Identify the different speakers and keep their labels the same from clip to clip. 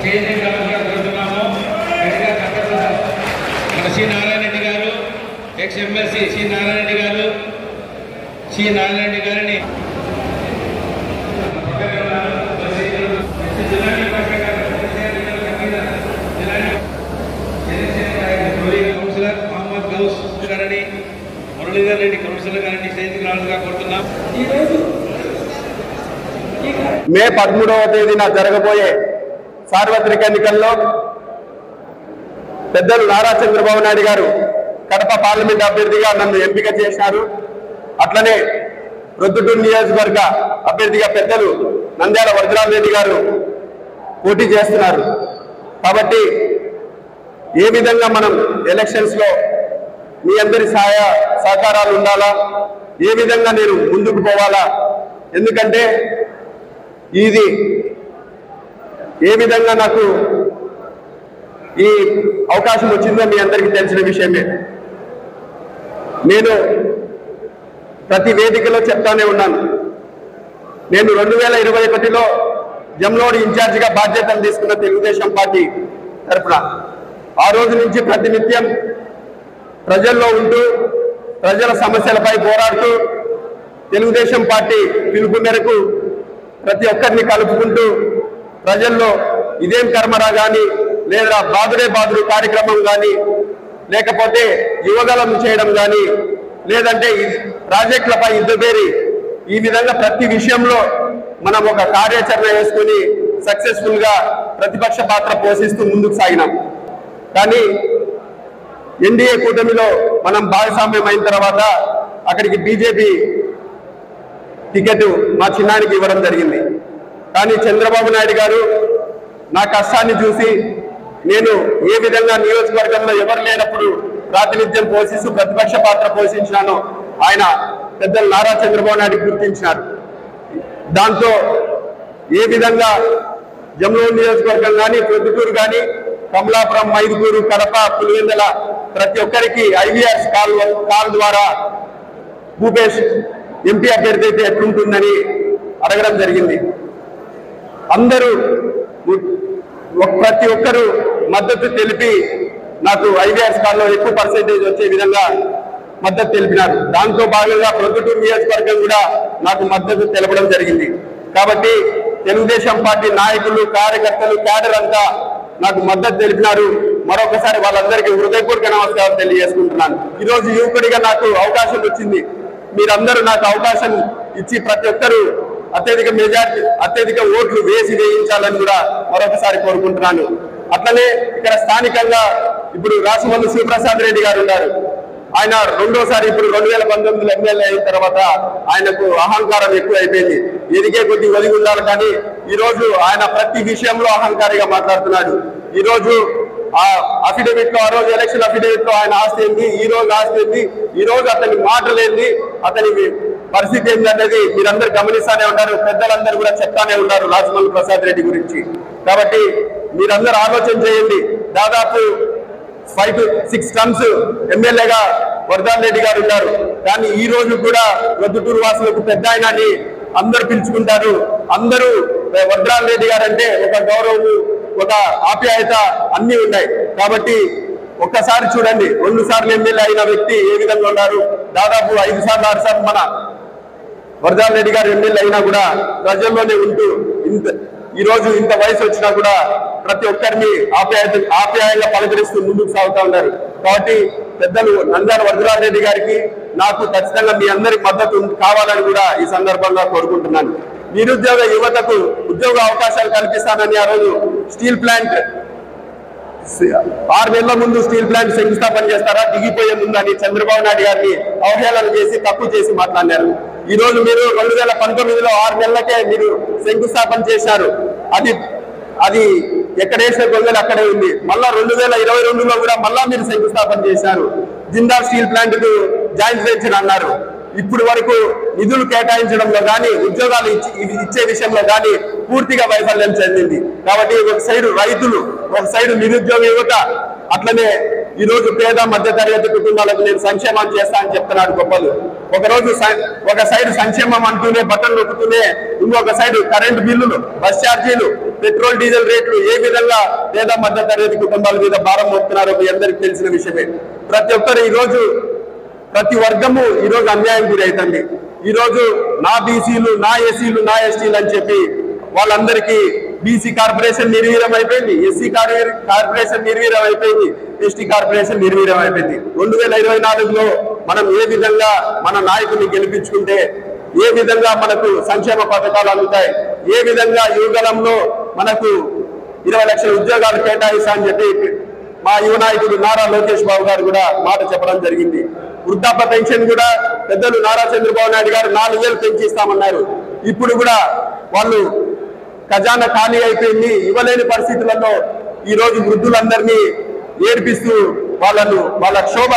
Speaker 1: C Narayana Reddy గారు, X-MLC C Narayana Reddy గారు, C Narayana Reddy గారిని కౌన్సిలర్ మహమ్మద్ గౌస్ గారిని, మురళీధర్ రెడ్డి కౌన్సిలర్ గారిని స్టేజ్కి రావాలని కోరుతున్నాం.
Speaker 2: మే 13వ తేదీన జరగబోయే సార్వత్రిక ఎన్నికల్లో పెద్దలు నారా చంద్రబాబు నాయుడు గారు కడప పార్లమెంట్ అభ్యర్థిగా నన్ను ఎంపిక చేశారు. అట్లనే ప్రొద్దుటూరు నియోజకవర్గ అభ్యర్థిగా పెద్దలు నంద్యాల వరదరాజరెడ్డి గారు పోటీ చేస్తున్నారు. కాబట్టి ఏ విధంగా మనం ఎలక్షన్స్ లో మీ అందరి సహకారాలు ఉండాలా, ఏ విధంగా నేను ముందుకు పోవాలా, ఎందుకంటే ఇది ఏ విధంగా నాకు ఈ అవకాశం వచ్చిందో మీ అందరికీ తెలిసిన విషయమే. నేను ప్రతి వేదికలో చెప్తానే ఉన్నాను. నేను 2021లో జమ్లోడ్ ఇన్ఛార్జిగా బాధ్యతలు తీసుకున్న తెలుగుదేశం పార్టీ తరఫున ఆ రోజు నుంచి ప్రతినిత్యం ప్రజల్లో ఉంటూ ప్రజల సమస్యలపై పోరాడుతూ తెలుగుదేశం పార్టీ పిలుపు మేరకు ప్రతి ఒక్కరిని కలుపుకుంటూ ప్రజల్లో ఇదేం కర్మరా కానీ, లేదా బాదుడే బాదుడు కార్యక్రమం కానీ, లేకపోతే యువగలం చేయడం కానీ, లేదంటే ప్రాజెక్టులపై యుద్ధబేరి, ఈ విధంగా ప్రతి విషయంలో మనం ఒక కార్యాచరణ వేసుకుని సక్సెస్ఫుల్ గా ప్రతిపక్ష పాత్ర పోషిస్తూ ముందుకు సాగినాం. కానీ ఎన్డీఏ కూటమిలో మనం భాగస్వామ్యం అయిన తర్వాత అక్కడికి బీజేపీ టికెట్ మా చిన్నానికి ఇవ్వడం జరిగింది. కానీ చంద్రబాబు నాయుడు గారు నా కష్టాన్ని చూసి నేను ఏ విధంగా నియోజకవర్గంలో ఎవరు లేనప్పుడు ప్రాతినిధ్యం పోషిస్తూ ప్రతిపక్ష పాత్ర పోషించినానో ఆయన పెద్దలు నారా చంద్రబాబు నాయుడు గుర్తించినారు. దాంతో ఏ విధంగా జమ్లూరు నియోజకవర్గం కానీ, ప్రొద్దుటూరు కానీ, కమలాపురం, మైదుకూరు, కడప, పులివెందుల ప్రతి ఒక్కరికి ఐవీఆర్స్ కాల్ ద్వారా భూపేష్ ఎంపీ అభ్యర్థి అయితే ఎట్లుంటుందని అడగడం జరిగింది. అందరూ ప్రతి ఒక్కరూ మద్దతు తెలిపి నాకు ఐవీఆర్స్ కాల్లో ఎక్కువ పర్సెంటేజ్ వచ్చే విధంగా మద్దతు తెలిపినారు. దాంతో భాగంగా ప్రొద్దుటూరు నియోజకవర్గం కూడా నాకు మద్దతు తెలపడం జరిగింది. కాబట్టి తెలుగుదేశం పార్టీ నాయకులు, కార్యకర్తలు, క్యాడర్ అంతా నాకు మద్దతు తెలిపినారు. మరొకసారి వాళ్ళందరికీ హృదయపూర్వక నమస్కారం తెలియజేసుకుంటున్నాను. ఈరోజు యువకుడిగా నాకు అవకాశం వచ్చింది. మీరందరూ నాకు అవకాశం ఇచ్చి ప్రతి ఒక్కరూ అత్యధిక మెజార్టీ, అత్యధిక ఓట్లు వేయించాలని కూడా మరొకసారి కోరుకుంటున్నాను. అట్లనే ఇక్కడ స్థానికంగా ఇప్పుడు రాసమల్లి శివప్రసాద్ రెడ్డి గారు ఉన్నారు. ఆయన రెండోసారి ఇప్పుడు 2019లో ఎమ్మెల్యే అయిన తర్వాత ఆయనకు అహంకారం ఎక్కువ అయిపోయింది. ఎదిగే కొద్ది ఒదిగి ఉండాలి, కానీ ఈరోజు ఆయన ప్రతి విషయంలో అహంకారిగా మాట్లాడుతున్నాడు. ఈరోజు ఆ అఫిడవిట్ లో, ఆ రోజు ఎలక్షన్ అఫిడవిట్ లో ఆయన ఆస్తి ఏంది, ఈ రోజు ఆస్తి ఏంది, ఈ రోజు అతని మాటలేంది, అతని పరిస్థితి ఏంటనేది మీరందరూ గమనిస్తానే ఉన్నారు. పెద్దలందరూ కూడా చెప్తానే ఉన్నారు రాజమల్లి ప్రసాద్ రెడ్డి గురించి. కాబట్టి మీరందరూ ఆలోచన చేయండి. దాదాపు 5 to 6 టర్మ్స్ ఎమ్మెల్యేగా వరదాల్ రెడ్డి గారు ఉన్నారు. కానీ ఈ రోజు కూడా ప్రొద్దుటూరు వాసులకు పెద్ద ఆయన అని అందరూ పిలుచుకుంటారు. అందరూ వరదాల్ రెడ్డి గారు అంటే ఒక గౌరవం, ఒక ఆప్యాయత అన్ని ఉన్నాయి. కాబట్టి ఒక్కసారి చూడండి, 2 సార్లు ఎమ్మెల్యే అయిన వ్యక్తి ఏ విధంగా ఉన్నారు. దాదాపు 5 సార్లు 6 సార్లు మన వరదాల్ రెడ్డి గారు ఎమ్మెల్యే అయినా కూడా ప్రజల్లోనే ఉంటూ ఈ రోజు ఇంత వయసు వచ్చినా కూడా ప్రతి ఒక్కరిని ఆప్యాయంగా పలకరిస్తూ ముందుకు సాగుతూ ఉన్నారు. కాబట్టి పెద్దలు నంద్యాల వరదరాజ్ రెడ్డి గారికి నాకు ఖచ్చితంగా మీ అందరి మద్దతు కావాలని కూడా ఈ సందర్భంగా కోరుకుంటున్నాను. నిరుద్యోగ యువతకు ఉద్యోగ అవకాశాలు కల్పిస్తానని ఆ రోజు స్టీల్ ప్లాంట్ 6 నెలల ముందు స్టీల్ ప్లాంట్ శంకుస్థాపన చేస్తారా, దిగిపోయే ముందు అని చంద్రబాబు నాయుడు గారిని అవహేళన చేసి తప్పు చేసి మాట్లాడారు. ఈ రోజు మీరు 2019లో 6 నెలలకే మీరు శంకుస్థాపన చేశారు. అది ఎక్కడేసిన గొంగలు అక్కడే ఉంది. మళ్ళా 2022లో కూడా మళ్ళా మీరు శంకుస్థాపన చేశారు. జిందాల్ స్టీల్ ప్లాంట్ కు జాయింట్ వెంచర్ అన్నారు. ఇప్పుడు వరకు నిధులు కేటాయించడంలో కానీ, ఉద్యోగాలు ఇచ్చే విషయంలో కానీ పూర్తిగా వైఫల్యం చెందింది. కాబట్టి ఒక సైడు రైతులు, ఒక సైడు నిరుద్యోగ యువత, అట్లనే ఈ రోజు పేద మధ్య తరగతి కుటుంబాలకు నేను సంక్షేమం చేస్తా అని చెప్తున్నాడు గొప్పలు. ఒక సైడ్ సంక్షేమం అంటూనే బటన్ నొక్కుతూనే ఇంకొక సైడ్ కరెంటు బిల్లులు, బస్ ఛార్జీలు, పెట్రోల్ డీజిల్ రేట్లు ఏ విధంగా పేద మధ్య తరగతి కుటుంబాల మీద భారం మోపుతున్నారో మీ అందరికీ తెలిసిన విషయమే. ప్రతి ఒక్కరు ఈరోజు ప్రతి వర్గము ఈరోజు అన్యాయం గురవుతుంది. ఈరోజు నా బీసీలు, నా ఎస్సీలు, నా ఎస్టీలు అని చెప్పి వాళ్ళందరికీ బీసీ కార్పొరేషన్ నిర్వీర్యం అయిపోయింది, ఎస్సీ కార్పొరేషన్ నిర్వీర్యం అయిపోయింది, ఎస్టీ కార్పొరేషన్ నిర్వీర్యం అయిపోయింది. 2024లో మనం ఏ విధంగా మన నాయకుడిని గెలిపించుకుంటే ఏ విధంగా మనకు సంక్షేమ పథకాలు అందుతాయి, ఏ విధంగా యువగలంలో మనకు 20 లక్షల ఉద్యోగాలు కేటాయిస్తా అని చెప్పి మా యువ నాయకుడు నారా లోకేష్ బాబు గారు కూడా మాట చెప్పడం జరిగింది. వృద్ధాప్య పెన్షన్ కూడా పెద్దలు నారా చంద్రబాబు నాయుడు గారు 4000 పెంచిస్తామన్నారు. ఇప్పుడు కూడా వాళ్ళు ఖజానా ఖాళీ అయిపోయింది, ఇవ్వలేని పరిస్థితులలో ఈ రోజు వృద్ధులందరినీ ఏడిపిస్తూ వాళ్ళ క్షోభ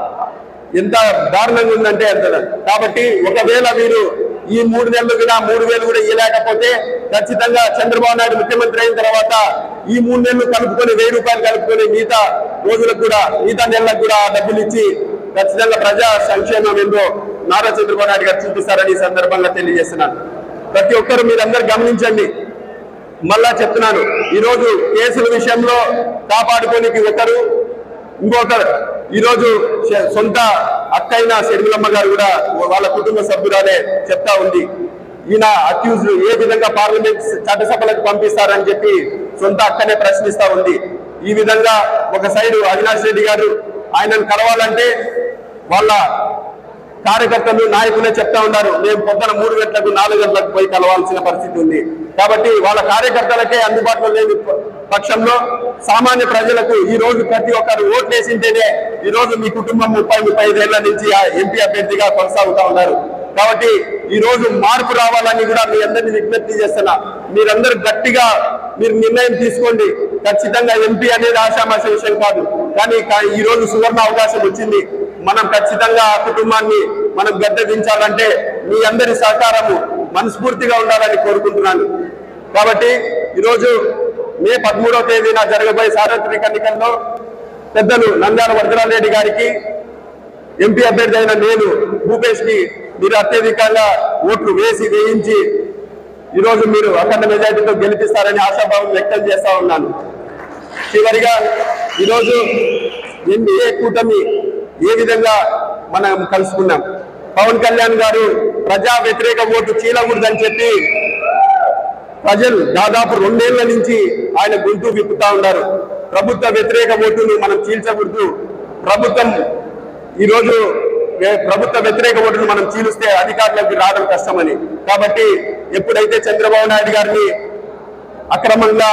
Speaker 2: ఎంత దారుణంగా ఉందంటే అంత. కాబట్టి ఒకవేళ మీరు ఈ 3 నెలలు కూడా 3000 కూడా ఇవ్వలేకపోతే ఖచ్చితంగా చంద్రబాబు నాయుడు ముఖ్యమంత్రి అయిన తర్వాత ఈ 3 నెలలు కలుపుకొని 1000 రూపాయలు కలుపుకొని మిగతా రోజులకు కూడా మిగతా నెలలకు కూడా డబ్బులు ఇచ్చి ఖచ్చితంగా ప్రజా సంక్షేమం ఏందో నారా చంద్రబాబు నాయుడు గారు చూపిస్తారని సందర్భంగా తెలియజేస్తున్నాను. ప్రతి ఒక్కరు మీరందరూ గమనించండి. మళ్ళా చెప్తున్నాను, ఈరోజు కేసుల విషయంలో కాపాడుకోనికి ఒకరు, ఇంకొకరు ఈరోజు సొంత అక్కైన షర్మిలమ్మ గారు కూడా వాళ్ళ కుటుంబ సభ్యురాలే చెప్తా ఉంది. ఈయన అక్యూజ్డ్ ఏ విధంగా పార్లమెంట్ చట్టసభలకు పంపిస్తారని చెప్పి సొంత అక్కనే ప్రశ్నిస్తా ఉంది. ఈ విధంగా ఒక సైడు అవినాష్ రెడ్డి గారు ఆయనను కలవాలంటే వాళ్ళ కార్యకర్తలు, నాయకులే చెప్తా ఉన్నారు మేము పొద్దున 3 గంటలకు 4 గంటలకు పోయి కలవాల్సిన పరిస్థితి ఉంది. కాబట్టి వాళ్ళ కార్యకర్తలకే అందుబాటులో లేని పక్షంలో సామాన్య ప్రజలకు ఈ రోజు ప్రతి ఒక్కరు ఓట్లు వేసింటేనే ఈ రోజు మీ కుటుంబం 30-35 ఏళ్ల నుంచి ఎంపీ అభ్యర్థిగా కొనసాగుతా ఉన్నారు. కాబట్టి ఈ రోజు మార్పు రావాలని కూడా మీ అందరినీ విజ్ఞప్తి చేస్తున్నా. మీరందరూ గట్టిగా మీరు నిర్ణయం తీసుకోండి. ఖచ్చితంగా ఎంపీ అనేది ఆశామాష విషయం కాదు, కానీ ఈ రోజు సువర్ణ అవకాశం వచ్చింది. మనం ఖచ్చితంగా ఆ కుటుంబాన్ని మనం గద్దెదించాలంటే మీ అందరి సహకారము మనస్ఫూర్తిగా ఉండాలని కోరుకుంటున్నాను. కాబట్టి ఈరోజు మే 13వ తేదీన జరగబోయే సార్వత్రిక ఎన్నికల్లో పెద్దలు నంద్యాల వరదరాజరెడ్డి గారికి ఎంపీ అభ్యర్థి అయిన నేను భూపేష్ కి మీరు అత్యధికంగా ఓట్లు వేయించి ఈరోజు మీరు అఖండ మెజార్టీతో గెలిపిస్తారని ఆశాభావం వ్యక్తం చేస్తా ఉన్నాను. చివరిగా ఈరోజు ఎన్డీఏ కూటమి ఏ విధంగా మనం కలుసుకున్నాం. పవన్ కళ్యాణ్ గారు ప్రజా వ్యతిరేక ఓటు చీలకూడదని చెప్పి ప్రజలు దాదాపు 2 ఏళ్ల నుంచి ఆయన గొంతు విప్పుతా ఉన్నారు. ప్రభుత్వ వ్యతిరేక ఓటును మనం చీల్చకూడదు, ఈరోజు ప్రభుత్వ వ్యతిరేక ఓటును మనం చీలిస్తే అధికారులకు రావడం కష్టమని. కాబట్టి ఎప్పుడైతే చంద్రబాబు నాయుడు గారిని అక్రమంగా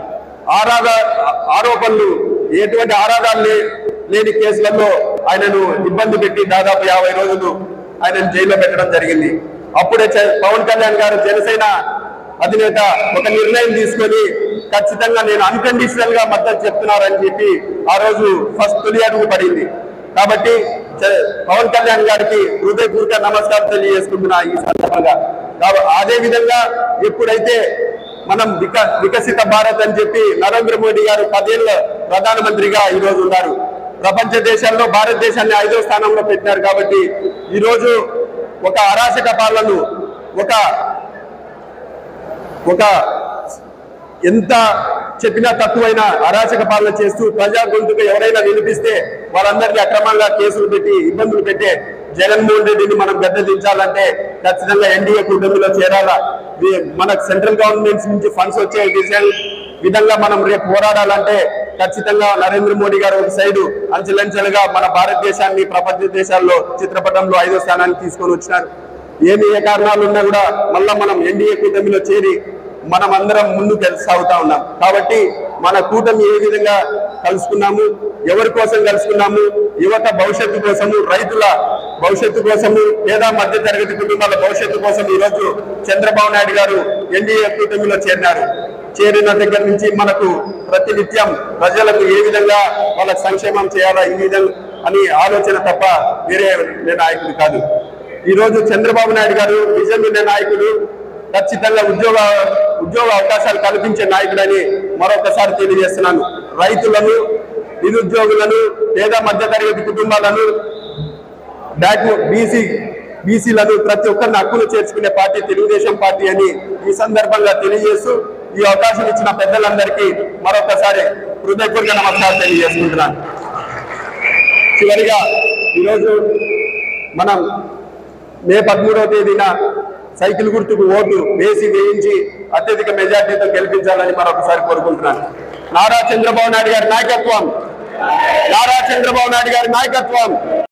Speaker 2: ఆరోపణలు ఎటువంటి ఆధారాలు లేని కేసులలో ఆయనను ఇబ్బంది పెట్టి దాదాపు 50 రోజులు ఆయనను జైల్లో పెట్టడం జరిగింది. అప్పుడే పవన్ కళ్యాణ్ గారు జనసేన అధినేత ఒక నిర్ణయం తీసుకొని ఖచ్చితంగా నేను అన్కండిషనల్ గా మద్దతు చెప్తున్నారని చెప్పి ఆ రోజు ఫస్ట్ తొలి అడుగు పడింది. కాబట్టి పవన్ కళ్యాణ్ గారికి హృదయపూర్వక నమస్కారం తెలియజేసుకుంటున్నా ఈ సందర్భంగా. అదే విధంగా ఎప్పుడైతే మనం వికసిత భారత్ అని చెప్పి నరేంద్ర మోడీ గారు 10 ఏళ్ల ప్రధానమంత్రిగా ఈరోజు ఉన్నారు. ప్రపంచ దేశాల్లో భారతదేశాన్ని 5వ స్థానంలో పెట్టినారు. కాబట్టి ఈరోజు ఒక అరాచక పాలనను ఒక ఎంత చెప్పినా తక్కువైన అరాచక పాలన చేస్తూ ప్రజా గొంతుకు ఎవరైనా వినిపిస్తే వాళ్ళందరినీ అక్రమంగా కేసులు పెట్టి ఇబ్బందులు పెట్టే జగన్మోహన్ రెడ్డిని మనం గద్దెదించాలంటే ఖచ్చితంగా ఎన్డీఏ కూటమిలో చేరాలా. మనకు సెంట్రల్ గవర్నమెంట్ నుంచి ఫండ్స్ వచ్చే విధంగా మనం రేపు పోరాడాలంటే ఖచ్చితంగా నరేంద్ర మోడీ గారు ఒక సైడు అంచెలంచెలుగా మన భారతదేశాన్ని ప్రపంచ దేశాల్లో చిత్రపటంలో 5వ స్థానానికి తీసుకొని వచ్చినారు. ఏ కారణాలు ఉన్నా కూడా మళ్ళా మనం ఎన్డీఏ కూటమిలో చేరి మనం అందరం ముందుకు సాగుతా ఉన్నాం. కాబట్టి మన కూటమి ఏ విధంగా కలుసుకున్నాము, ఎవరి కోసం కలుసుకున్నాము, యువత భవిష్యత్తు కోసము, రైతుల భవిష్యత్తు కోసము, పేద మధ్య తరగతి కుటుంబాల భవిష్యత్తు కోసం ఈరోజు చంద్రబాబు నాయుడు గారు ఎన్డీఏ కూటమిలో చేరినారు. చేరిన దగ్గర నుంచి మనకు ప్రతినిత్యం ప్రజలకు ఏ విధంగా వాళ్ళకి సంక్షేమం చేయాలా ఈ విధంగా అని ఆలోచన తప్ప వేరే నాయకుడు కాదు. ఈరోజు చంద్రబాబు నాయుడు గారు నిజమైన నాయకుడు, ఖచ్చితంగా ఉద్యోగ అవకాశాలు కల్పించే నాయకుడని మరొకసారి తెలియజేస్తున్నాను. రైతులను, నిరుద్యోగులను, పేద మధ్య తరగతి కుటుంబాలను, బీసీ బీసీలను ప్రతి ఒక్కరిని హక్కులు చేర్చుకునే పార్టీ తెలుగుదేశం పార్టీ అని ఈ సందర్భంగా తెలియజేస్తూ ఈ అవకాశం ఇచ్చిన పెద్దలందరికీ మరొకసారి హృదయపూర్వక నమస్కారం తెలియజేసుకుంటున్నాను. చివరిగా ఈరోజు మనం మే 13వ తేదీన సైకిల్ గుర్తుకు ఓటు వేయించి అత్యధిక మెజార్టీతో గెలిపించాలని మరొకసారి కోరుకుంటున్నాను. నారా చంద్రబాబు నాయుడు గారి నాయకత్వం.